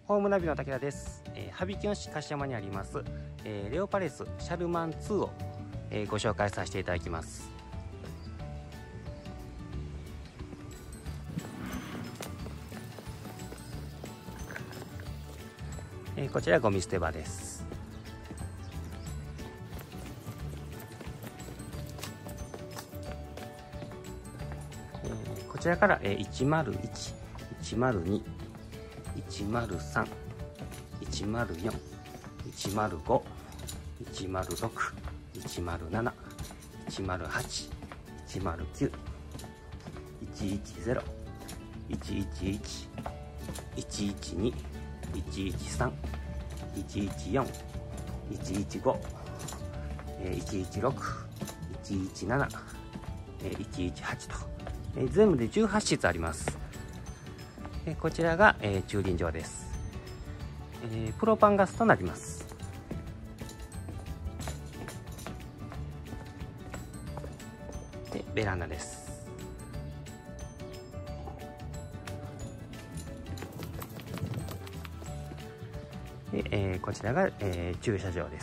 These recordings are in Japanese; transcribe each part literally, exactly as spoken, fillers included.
ホームナビの武田です。えー、羽曳野市柏山にあります、えー、レオパレスシャルマンツーを、えー、ご紹介させていただきます。えー、こちらゴミ捨て場です。えー、こちらから、えー、いちまるいち、いちまるに、いちまるさん、いちまるよん、いちまるご、いちまるろく、いちまるなな、いちまるはち、いちまるきゅう、いちいちゼロ、いちいちいち、いちいちに、いちいちさん、いちいちよん、いちいちご、いちいちろく、いちいちなな、いちいちはちと全部でじゅうはちしつあります。こちらが駐輪場です。プロパンガスとなります。でベランダです。で、えー、こちらが、えー、駐車場です。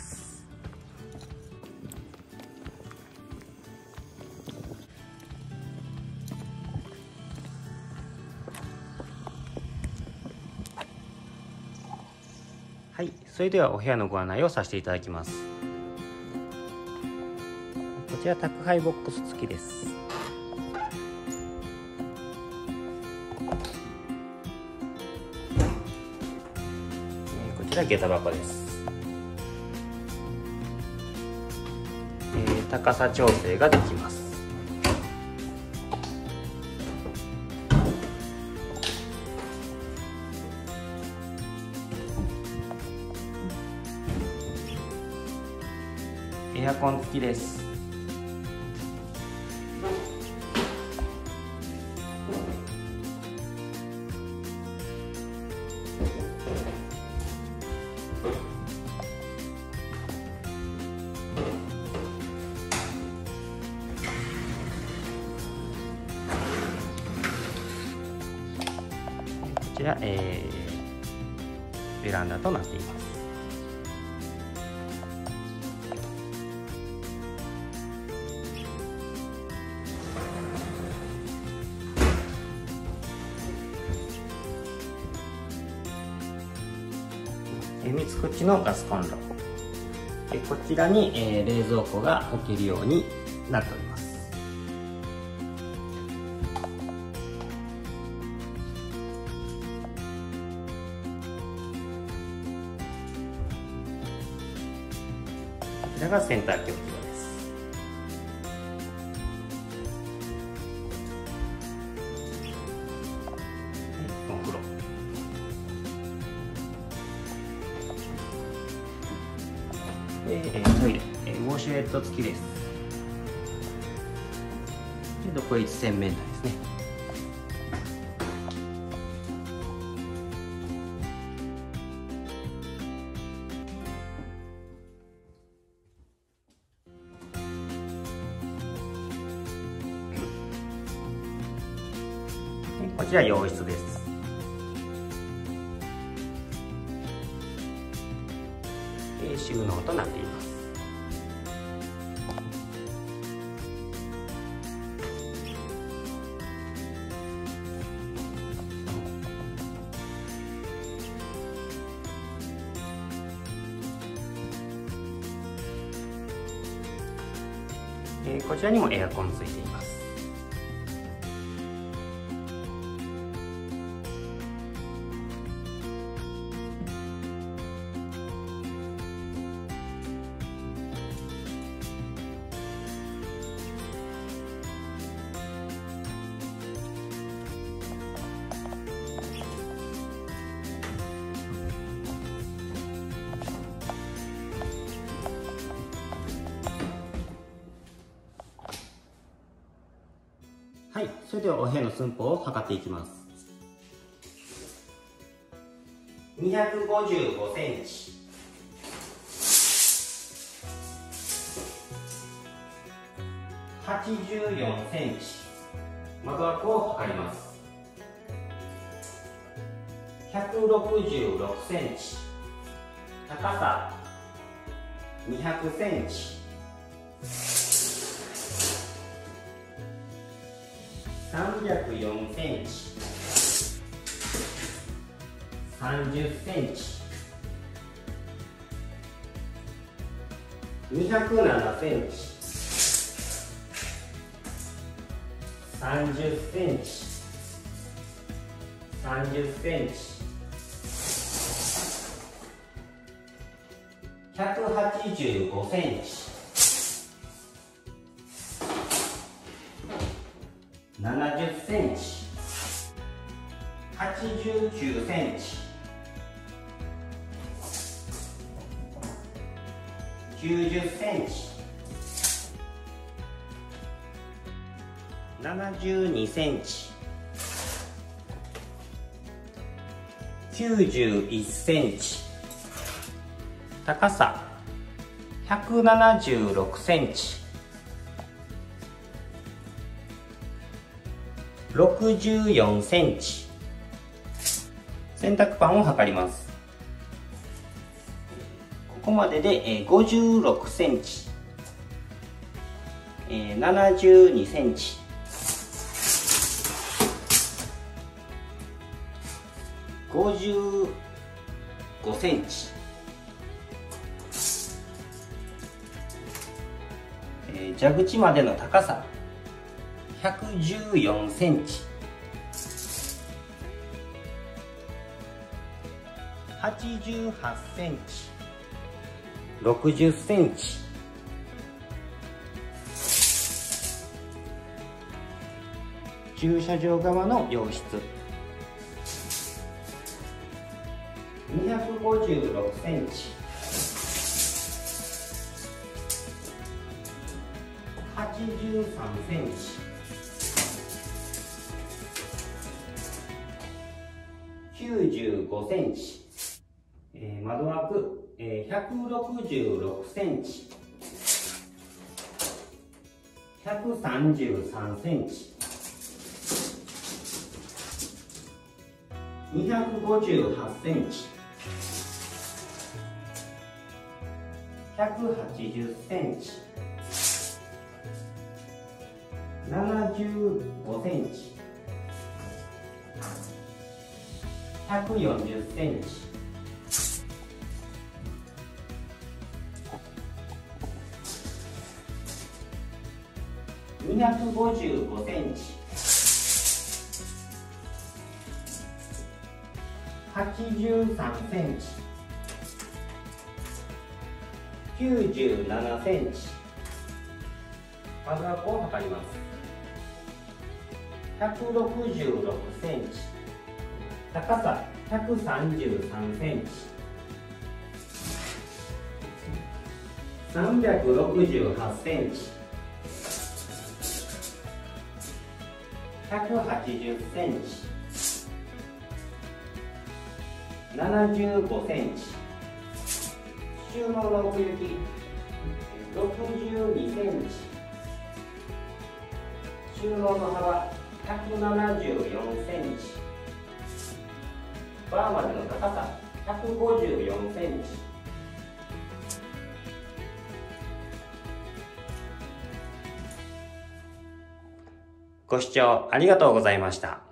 はい、それではお部屋のご案内をさせていただきます。こちら宅配ボックス付きです。こちら下駄箱です。えー、高さ調整ができます。エアコン付きです。こちら、えー、ベランダとなっています。三つ口のガスコンロ、こちらに冷蔵庫が置けるようになっております。こちらが洗濯機置き場です。お風呂、でトイレ、ウォシュレット付きです。で独立洗面台ですね。こちら洋室です。収納となっています。こちらにもエアコンついています。はい、それではお部屋の寸法を測っていきます。にひゃくごじゅうごセンチ、はちじゅうよんセンチ、窓枠を測ります。 ひゃくろくじゅうろくセンチ、高さにひゃくセンチ、さんびゃくよんセンチ、さんじゅっセンチ、にひゃくななセンチ、さんじゅっセンチ、さんじゅっセンチ、ひゃくはちじゅうごセンチ、ななじゅっセンチ、はちじゅうきゅうセンチ、きゅうじゅっセンチ、ななじゅうにセンチ、きゅうじゅういちセンチ、高さひゃくななじゅうろくセンチ、ろくじゅうよんセンチ。洗濯パンを測ります。ここまででごじゅうろくセンチ、ななじゅうにセンチ、ごじゅうごセンチ、蛇口までの高さひゃくじゅうよんセンチ、はちじゅうはちセンチ、ろくじゅっセンチ、駐車場側の洋室にひゃくごじゅうろくセンチ、はちじゅうさんセンチ、きゅうじゅうごセンチ、えー、窓枠、えー、ひゃくろくじゅうろくセンチ、ひゃくさんじゅうさんセンチ、にひゃくごじゅうはちセンチ、ひゃくはちじゅっセンチ、ななじゅうごセンチ、ひゃくよんじゅっセンチ、にひゃくごじゅうごセンチ、はちじゅうさんセンチ、きゅうじゅうななセンチ。窓枠を測ります。ひゃくろくじゅうろくセンチ、高さひゃくさんじゅうさんセンチ、さんびゃくろくじゅうはちセンチ、ひゃくはちじゅっセンチ、ななじゅうごセンチ、収納の奥行きろくじゅうにセンチ、収納の幅ひゃくななじゅうよんセンチ、バーまでの高さひゃくごじゅうよんセンチ。ご視聴ありがとうございました。